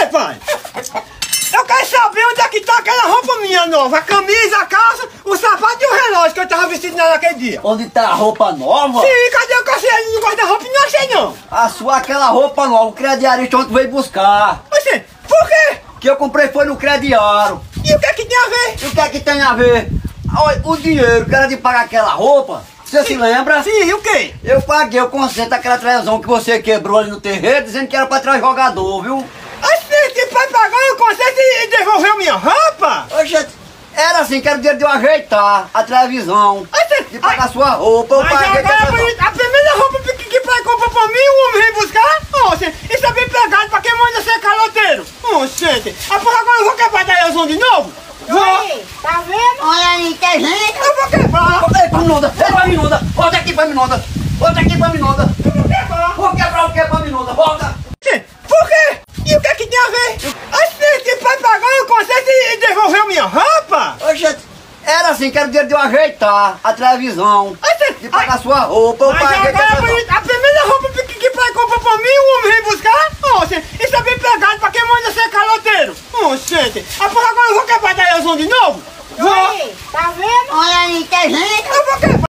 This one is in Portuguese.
pai? Eu quero saber onde é que tá aquela roupa minha nova. A camisa, a calça, o sapato e o relógio que eu tava vestido nela naquele dia. Onde tá a roupa nova? Sim, cadê o cacete no guarda-roupa e não achei não. A sua, aquela roupa nova, o crediarista ontem veio buscar. Você, por quê? Que eu comprei foi no crediário. E o que é que tem a ver? E o que é que tem a ver? Olha, o dinheiro que era de pagar aquela roupa, você se lembra? Sim, e o quê? Eu paguei o conserto daquela televisão que você quebrou ali no terreiro, dizendo que era pra trazer jogador, viu? Você vai pagar o conserto e devolveu minha roupa? Oxe, era assim, que era o dinheiro de eu ajeitar a televisão, de pagar a sua roupa, eu Mas paguei agora televisão. a primeira roupa que pai comprou pra mim, o homem vem buscar? Oxe, isso é bem pegado pra quem manda ser caloteiro. Oxe, porra, agora eu vou quebrar a televisão de novo? Oi, tá vendo? Olha aí, tem gente. Eu vou quebrar. Ei, Paminonda, volta aqui, Paminonda, volta aqui, Paminonda. Eu vou quebrar. Vou quebrar o que, Paminonda, volta. Por quê? E o que é que tem a ver? Você vai pagar o conserto e devolveu minha roupa? Oxe, era assim, que era o dinheiro de eu ajeitar a televisão, de pagar a sua roupa, eu Mas paguei agora televisão. a primeira roupa que pai comprou pra mim, o homem vem buscar? Oxe, isso é bem pegado pra quem manda ser caloteiro. Oxe, porra, agora eu vou quebrar a televisão de novo? Oi, tá vendo? Olha aí, tem gente. Eu vou quebrar.